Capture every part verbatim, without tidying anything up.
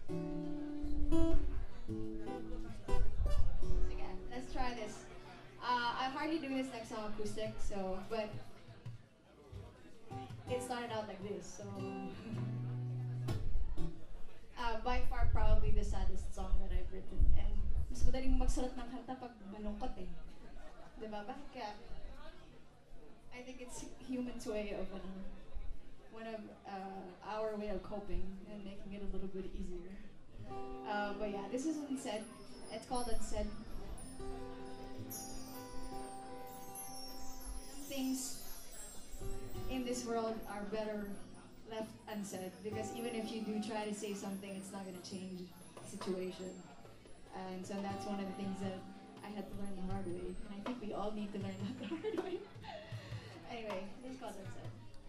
Okay, let's try this. Uh, I'm hardly doing this next song acoustic, so, but it started out like this, so. uh, by far, probably the saddest song that I've written. And mas madaling magsulat ng kanta pag malungkot eh. Diba? Bakit kaya? I think it's human's way of, uh, one of uh, our way of coping and making it a little bit easier. Uh, but yeah, this is Unsaid. It's called Unsaid. Things in this world are better left unsaid because even if you do try to say something, it's not going to change the situation. And so that's one of the things that I had to learn the hard way. And I think we all need to learn that the hard way. Anyway, this is called Unsaid.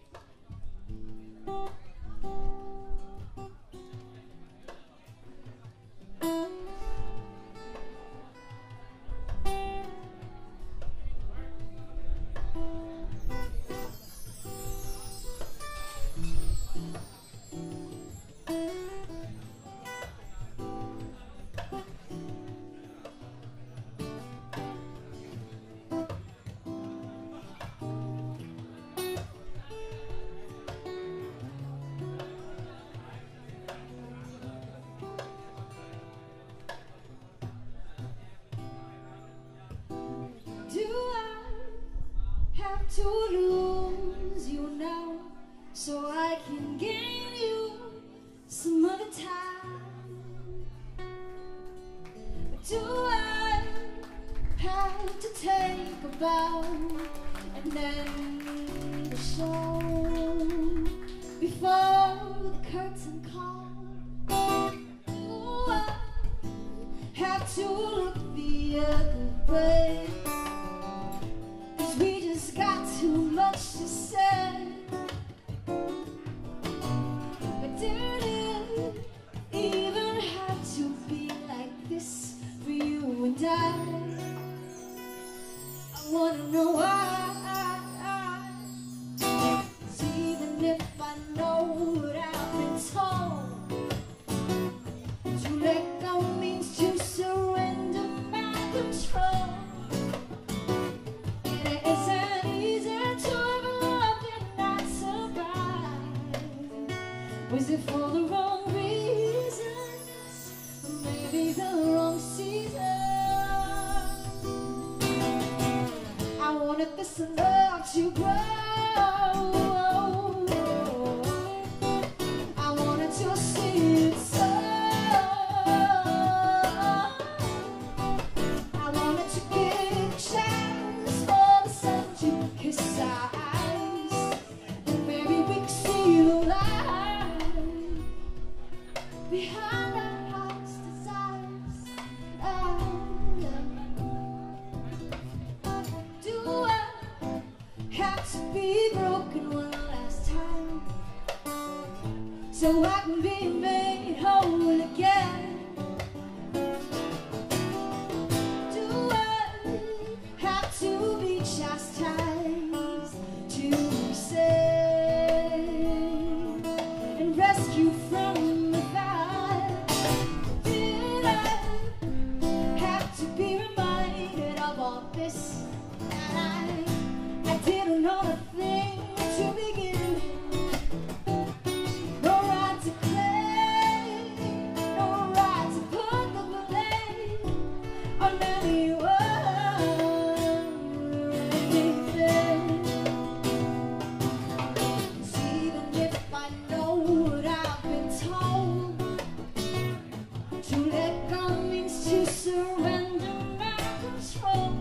To lose you now, so I can gain you some other time. But do I have to take a bow and end the show before the curtain calls? Do I have to look the other way? We just got too much to say. But did it even have to be like this for you and I? I wanna know why. 'Cause even if I know what I've been told, to let go means to surrender my control. Was it for the wrong reasons, or maybe the wrong season? I wanted this love to grow. I wanted to see it so. I wanted to give a chance for the sun to kiss our eyes, and maybe we could see the light behind our heart's desires. Oh, do I have to be broken one last time so I can be made whole again? Do I have to be chastised to be saved and rescued from this? And I, I didn't know a thing to begin with. No right to claim, no right to put the blame on anyone or anything. 'Cause even if I know what I've been told, to let go means to surrender my control.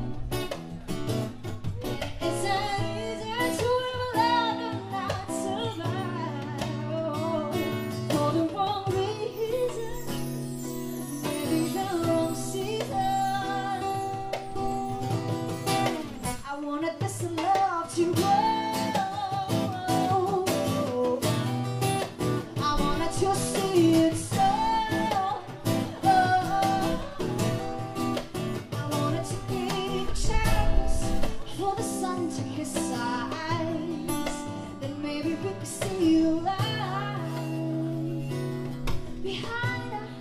See you light behind us.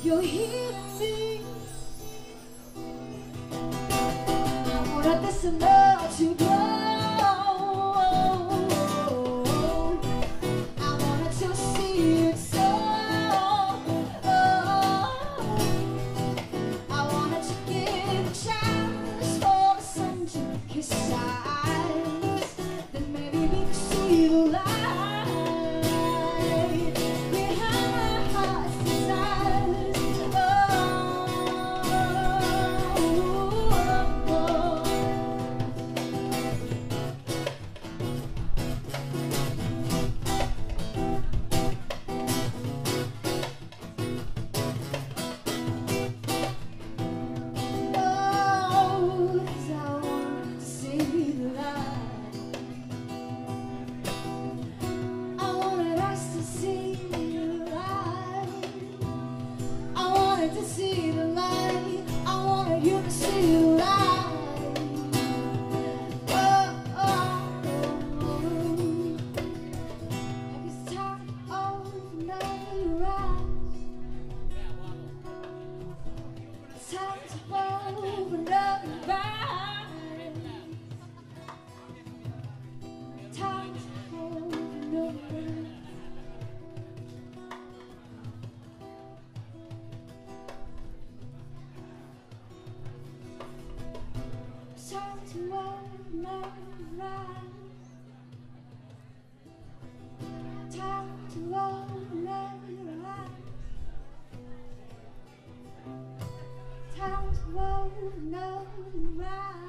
you're healing me. I wanted this love to go. I wanted to see it so. I wanted to give a chance for the sun to kiss our eyes. Then maybe we could see the light. To see the light, I wanted you to see the light. Oh, oh, oh. It's time to open your eyes. It's time to open up your eyes. Time to open up your eyes. Time to open up your eyes. Time to open up your eyes. Time to open up your eyes.